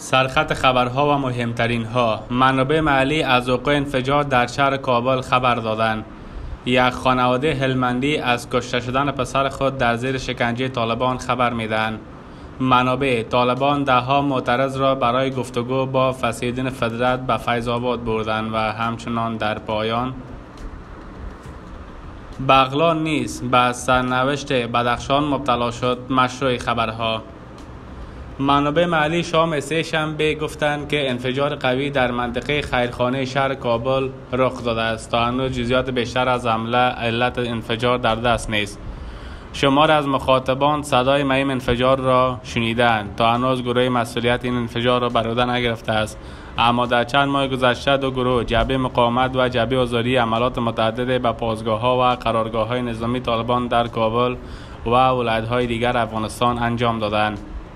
سرخط خبرها و مهمترین ها. منابع محلی از وقوع انفجار در شهر کابل خبر دادند. یک خانواده هلمندی از کشته شدن پسر خود در زیر شکنجه طالبان خبر میدهند. منابع طالبان دهها معترض را برای گفتگو با فصیح‌الدین فدرت به فیض آباد بردند و همچنان در پایان بغلان نیز به سرنوشت بدخشان مبتلا شد. مشروع خبرها. منابع محلی شام سه شنبه گفتند که انفجار قوی در منطقه خیرخانه شهر کابل رخ داده است. تا هنوز جزئیات بیشتر از حمله علت انفجار در دست نیست. شمار از مخاطبان صدای مهم انفجار را شنیدند. تا هنوز گروه مسئولیت این انفجار را بر عهده نگرفته است، اما در چند ماه گذشته دو گروه، جبهه مقاومت و جبهه آزادی، عملیات متعدد به پاسگاه‌ها و قرارگاه‌های نظامی طالبان در کابل و ولایت‌های دیگر افغانستان انجام دادند.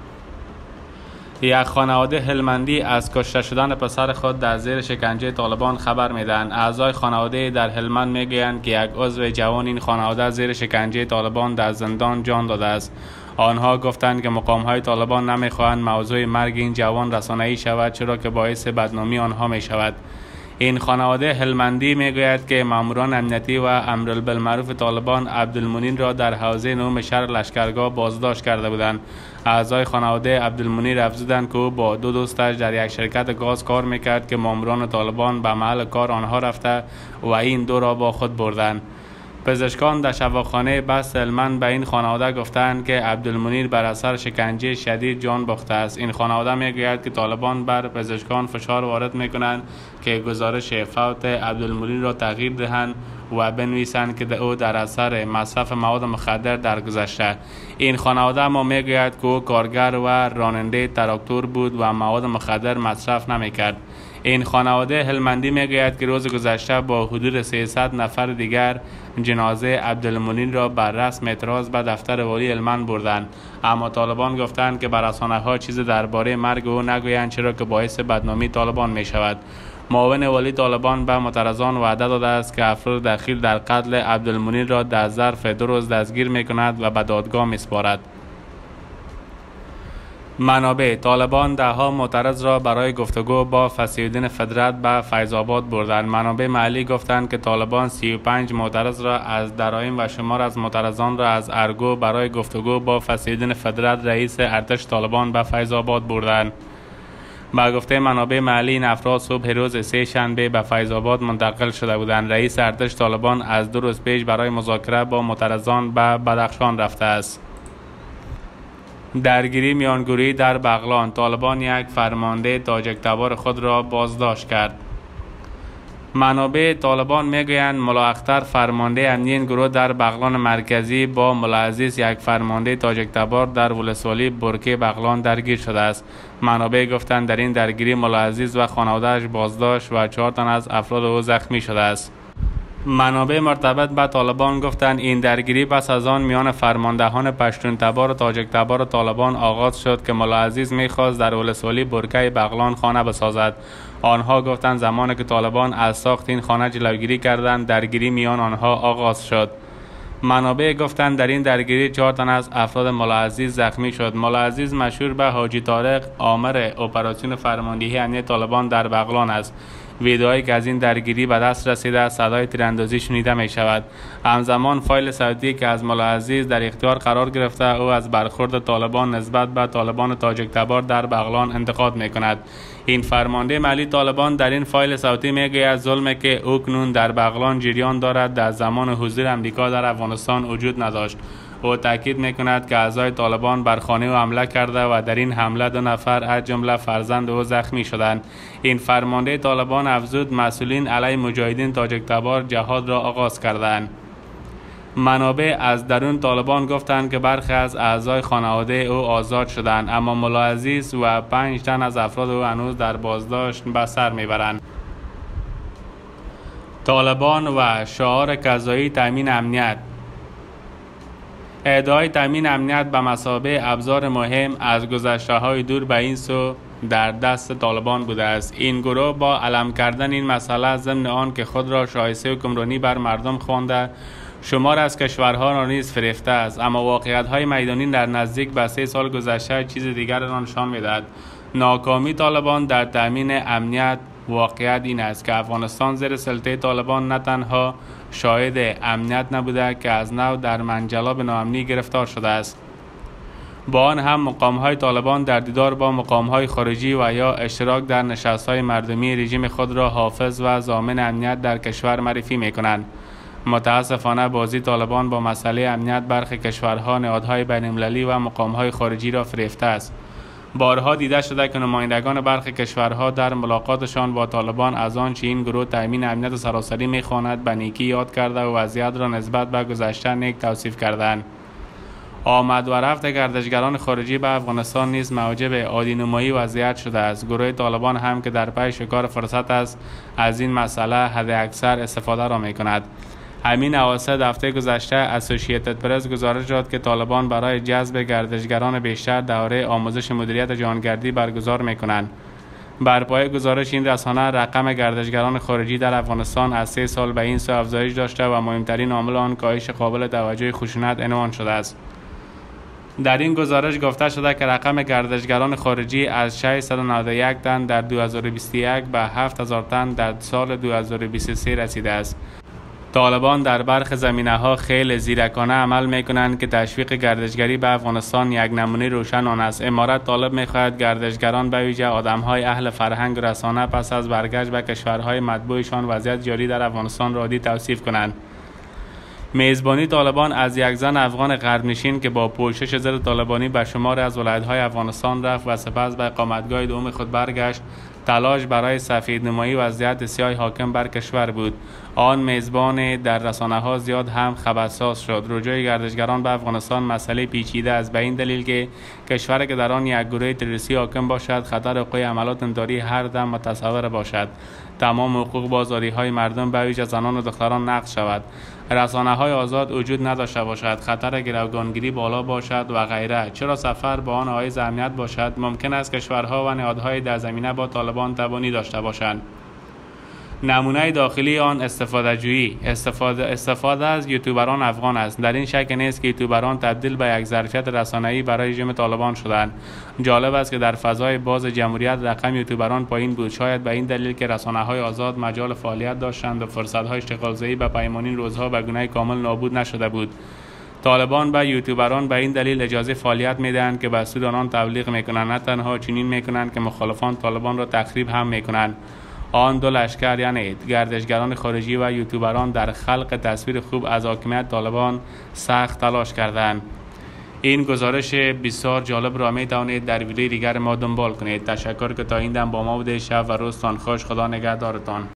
یک خانواده هلمندی از کشته شدن پسر خود در زیر شکنجه طالبان خبر میدهند. اعضای خانواده در هلمند میگویند که یک عضو جوان این خانواده زیر شکنجه طالبان در زندان جان داده است. آنها گفتند که مقام‌های طالبان نمیخواهند موضوع مرگ این جوان رسانه‌ای شود، چرا که باعث بدنامی آنها می شود. این خانواده هلمندی میگوید که ماموران امنیتی و امرالبالمعروف طالبان عبدالمنیر را در حوزه نهم شهر لشکرگاه بازداشت کرده بودند. اعضای خانواده عبدالمنیر افزودند که او با دو دوستش در یک شرکت گاز کار میکرد که ماموران طالبان به محل کار آنها رفته و این دو را با خود بردند. پزشکان در شفاخانه بست هلمند به این خانواده گفتند که عبدالمنیر بر اثر شکنجه شدید جان باخته است. این خانواده میگوید که طالبان بر پزشکان فشار وارد میکنند که گزارش فوت عبدالمنیر را تغییر دهند و بنویسند که او در اثر مصرف مواد مخدر درگذشته. این خانواده اما میگوید که او کارگر و راننده تراکتور بود و مواد مخدر مصرف نمیکرد. این خانواده هلمندی میگوید که روز گذشته با حضور 300 نفر دیگر جنازه عبدالمنیر را بر رسم اعتراض به دفتر والی هلمند بردند، اما طالبان گفتند که بر رسانه‌ها چیزی درباره مرگ او نگویند، چرا که باعث بدنامی طالبان می شود. معاون والی طالبان به معترضان وعده داده است که افراد دخیل در قتل عبدالمنیر را در ظرف 2 روز دستگیر می کند و به دادگاه می سپارد. منابع طالبان دهها معترض را برای گفتگو با فصیح‌الدین فدرت به فیض آباد بردند. منابع محلی گفتند که طالبان 35 معترض را از درایم و شمار از معترضان را از ارگو برای گفتگو با فصیح‌الدین فدرت رئیس ارتش طالبان به فیض آباد بردند. با گفته منابع محلی این افراد صبح روز سه شنبه به فیض آباد منتقل شده بودند. رئیس ارتش طالبان از 2 روز پیش برای مذاکره با معترضان به بدخشان رفته است. درگیری میانگوری در بغلان. طالبان یک فرمانده تاجک تبار خود را بازداشت کرد. منابع طالبان میگویند ملا اختر فرمانده امنی این گروه در بغلان مرکزی با ملا عزیز یک فرمانده تاجک تبار در ولسوالی برکه بغلان درگیر شده است. منابع گفتند در این درگیری ملا عزیز و خانواده‌اش بازداشت و 4 تن از افراد او زخمی شده است. منابع مرتبط به طالبان گفتند این درگیری پس از آن میان فرماندهان پشتون تبار و تاجک تبار طالبان آغاز شد که ملا عزیز میخواست در ولسوالی برکه بغلان خانه بسازد. آنها گفتند زمانی که طالبان از ساخت این خانه جلوگیری کردند، درگیری میان آنها آغاز شد. منابع گفتند در این درگیری 4 تن از افراد ملا عزیز زخمی شد. ملا عزیز مشهور به حاجی طارق آمر اپراسیون فرماندهی امنیتی طالبان در بغلان است. ویدئویی که از این درگیری به دست رسیده صدای تیراندازی شنیده می شود. همزمان فایل صوتی که از ملا عزیز در اختیار قرار گرفته او از برخورد طالبان نسبت به طالبان تاجک تبار در بغلان انتقاد می کند. این فرمانده محلی طالبان در این فایل صوتی می گوید ظلمی که او کنون در بغلان جریان دارد در زمان حضور امریکا در افغانستان وجود نداشت. او تاکید میکند که اعضای طالبان بر خانه او حمله کرده و در این حمله 2 نفر از جمله فرزند او زخمی شدند. این فرمانده طالبان افزود مسئولین علیه مجاهدین تاجک تبار جهاد را آغاز کردند. منابع از درون طالبان گفتند که برخی از اعضای خانواده او آزاد شدند، اما ملا عزیز و 5 تن از افراد او هنوز در بازداشت به سر میبرند. طالبان و شعار قضایی تامین امنیت. ادعای تامین امنیت به مثابه ابزار مهم از گذشته‌های دور به این سو در دست طالبان بوده است. این گروه با علم کردن این مسئله ضمن آن که خود را شایسته حکمرانی بر مردم خوانده، شمار از کشورها را نیز فریفته است، اما واقعیت‌های میدانی در نزدیک به 3 سال گذشته چیز دیگر را نشان می‌دهد. ناکامی طالبان در تامین امنیت. واقعیت این است که افغانستان زیر سلطه طالبان نه تنها شاهد امنیت نبوده که از نو در منجلاب ناامنی گرفتار شده است. با آن هم مقام‌های طالبان در دیدار با مقام‌های خارجی و یا اشتراک در نشست‌های مردمی رژیم خود را حافظ و ضامن امنیت در کشور معرفی می‌کنند. متاسفانه بازی طالبان با مسئله امنیت برخی کشورها نهادهای بین‌المللی و مقام‌های خارجی را فریفته است. بارها دیده شده که نمایندگان برخی کشورها در ملاقاتشان با طالبان از آنچه این گروه تامین امنیت سراسری می‌خواند به نیکی یاد کرده و وضعیت را نسبت به گذشته نیک توصیف کردند. آمد و رفت گردشگران خارجی به افغانستان نیز موجب عادی‌نمایی وضعیت شده است. گروه طالبان هم که در پی شکار فرصت است از این مسئله حداکثر استفاده را می‌کند. همین اواسط هفته گذشته اسوسییتد پرس گزارش داد که طالبان برای جذب گردشگران بیشتر دوره آموزش مدیریت جهانگردی برگزار می‌کنند. بر پایه گزارش این رسانه رقم گردشگران خارجی در افغانستان از 3 سال به این سو افزایش داشته و مهمترین عامل آن کاهش قابل توجه خشونت عنوان شده است. در این گزارش گفته شده که رقم گردشگران خارجی از 691 تن در 2021 به 7000 تن در سال 2023 رسیده است. طالبان در برخی زمینه‌ها خیلی زیرکانه عمل می‌کنند که تشویق گردشگری به افغانستان یک نمونه روشن آن است. امارت طالب می‌خواهد گردشگران به ویژه آدم‌های اهل فرهنگ و رسانه پس از برگشت به کشورهای مطبوعشان وضعیت جاری در افغانستان را عادی توصیف کنند. میزبانی طالبان از یک زن افغان غربنشین که با پوشش ضد طالبانی به شمار از ولایت‌های افغانستان رفت و سپس به اقامتگاه دوم خود برگشت، تلاش برای سفیدنمایی وضعیت سیاه حاکم بر کشور بود. آن میزبان در رسانه‌ها زیاد هم خبرساز شد. رجوع گردشگران به افغانستان مسئله پیچیده است به این دلیل که کشوری که در آن یک گروه تروریستی حاکم باشد خطر وقوع عملات انفجاری هر دم متصور باشد. تمام حقوق بازاری‌های مردم به ویژه زنان و دختران نقض شود، رسانه‌های آزاد وجود نداشته باشد، خطر گروگانگیری بالا باشد و غیره. چرا سفر با آن حائز امنیت باشد؟ ممکن است کشورها و نهادهای در زمینه با طالبان تبانی داشته باشند. نمونه داخلی آن استفاده از یوتیوبران افغان است. در این شک نیست که یوتیوبران تبدیل به یک ظرفیت رسانه‌ای برای رژیم طالبان شدند. جالب است که در فضای باز جمهوریت رقم یوتیوبران پایین بود، شاید به این دلیل که رسانه‌های آزاد مجال فعالیت داشتند و فرصت‌های اشتغالزایی به پیمان این روزها به گونه کامل نابود نشده بود. طالبان به یوتیوبران به این دلیل اجازه فعالیت می‌دهند که به سود آنان تبلیغ می‌کنند، نه تنها چنین می‌کنند که مخالفان طالبان را تخریب هم می‌کنند. آن دو لشکر یعنی گردشگران خارجی و یوتیوبران در خلق تصویر خوب از حاکمیت طالبان سخت تلاش کردند. این گزارش بسیار جالب را می توانید در ویدیوی دیگر ما دنبال کنید. تشکر که تا این دم با ما بودید. شب و روزتان خوش. خدا نگهدارتان.